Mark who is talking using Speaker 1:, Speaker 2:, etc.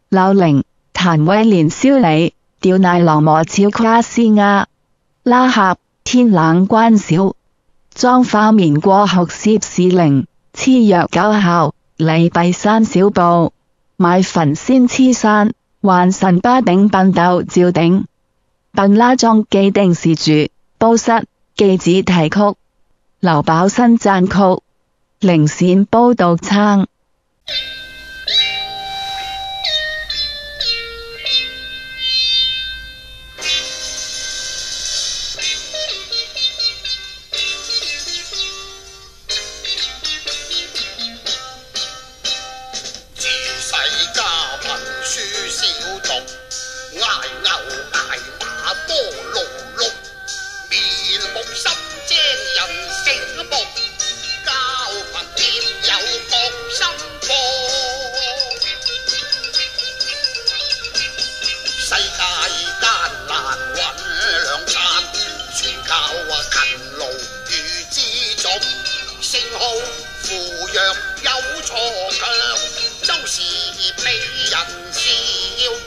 Speaker 1: 劉伶、譚威年宵里，吊奶郎磨超跨斯亞，拉合天冷關少，妝化棉過學涉士靈，黐藥九校，禮閉山小步，買焚仙黐山，還神巴頂笨豆照頂，笨拉莊既定是住，煲室記子題曲，劉寶新讚曲，靈線煲獨撐。
Speaker 2: 聲號扶弱有鋤強，周時被人笑。